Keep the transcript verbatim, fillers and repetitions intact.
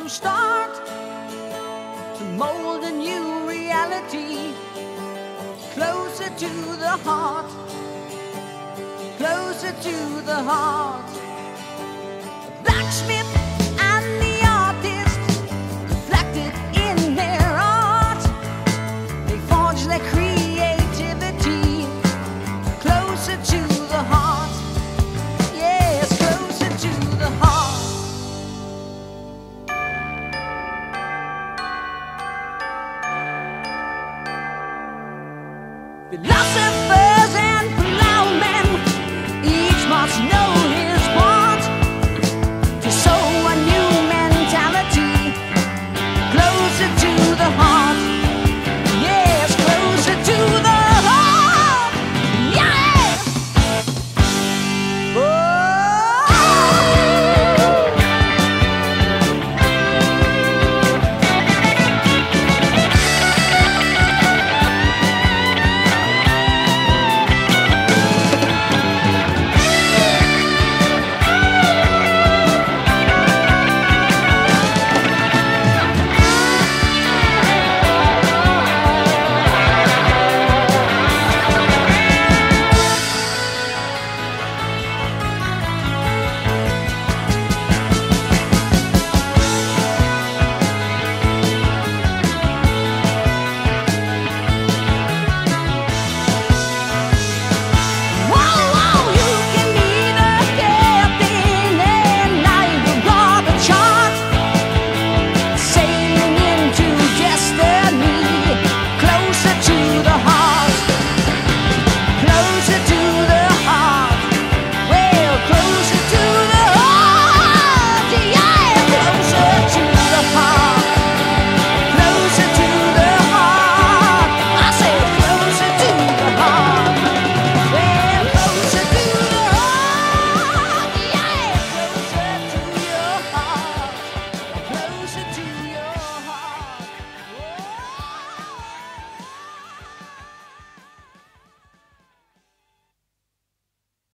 new start, to mold a new reality, closer to the heart, closer to the heart. The blacksmith and the artist reflected in their art. They forge their creativity closer to the heart. Yes, closer to the heart. Philosophers